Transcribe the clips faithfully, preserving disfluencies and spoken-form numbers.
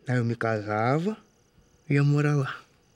Aí eu me casava e ia morar lá.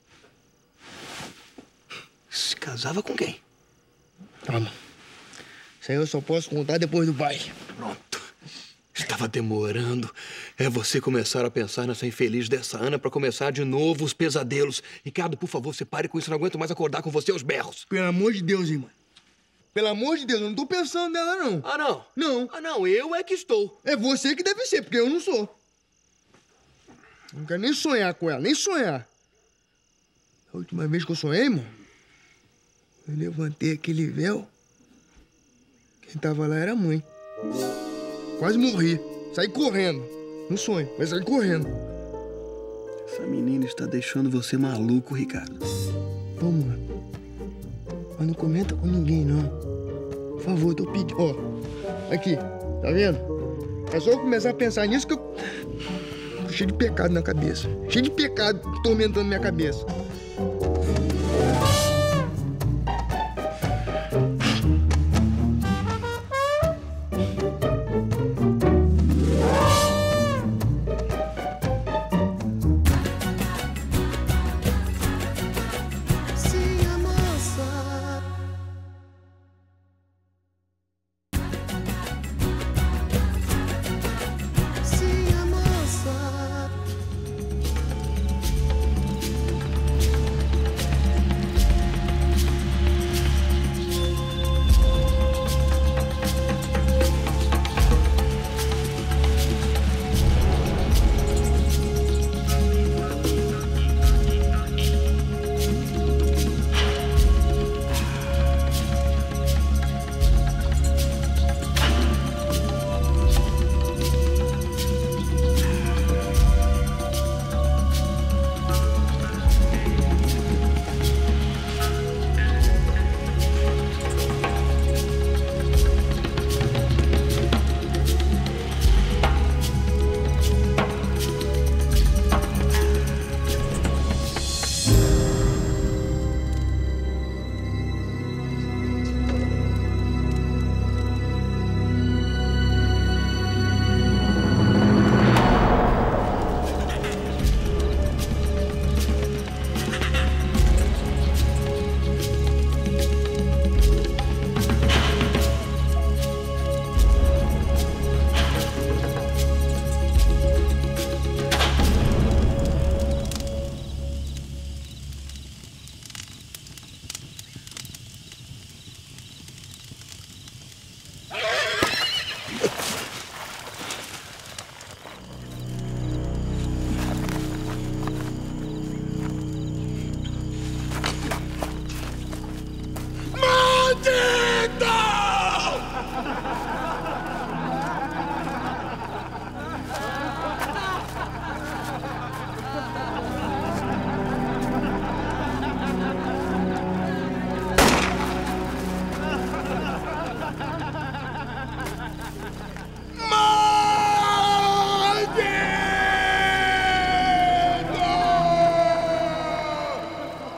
Se casava com quem? Calma. Isso aí eu só posso contar depois do baile. Pronto. Estava demorando. É você começar a pensar nessa infeliz dessa Ana pra começar de novo os pesadelos. Ricardo, por favor, você pare com isso. Eu não aguento mais acordar com você aos berros. Pelo amor de Deus, irmã. Pelo amor de Deus, eu não tô pensando nela, não. Ah, não? Não. Ah, não. Eu é que estou. É você que deve ser, porque eu não sou. Não quero nem sonhar com ela, nem sonhar. A última vez que eu sonhei, irmão, eu levantei aquele véu. Quem tava lá era a mãe. Quase morri. Saí correndo. No sonho, mas saí correndo. Essa menina está deixando você maluco, Ricardo. Ô, mano. Mas não comenta com ninguém, não. Por favor, eu tô pedindo. Ó, aqui, tá vendo? É só eu começar a pensar nisso que eu... Tô cheio de pecado na cabeça. Cheio de pecado tormentando minha cabeça.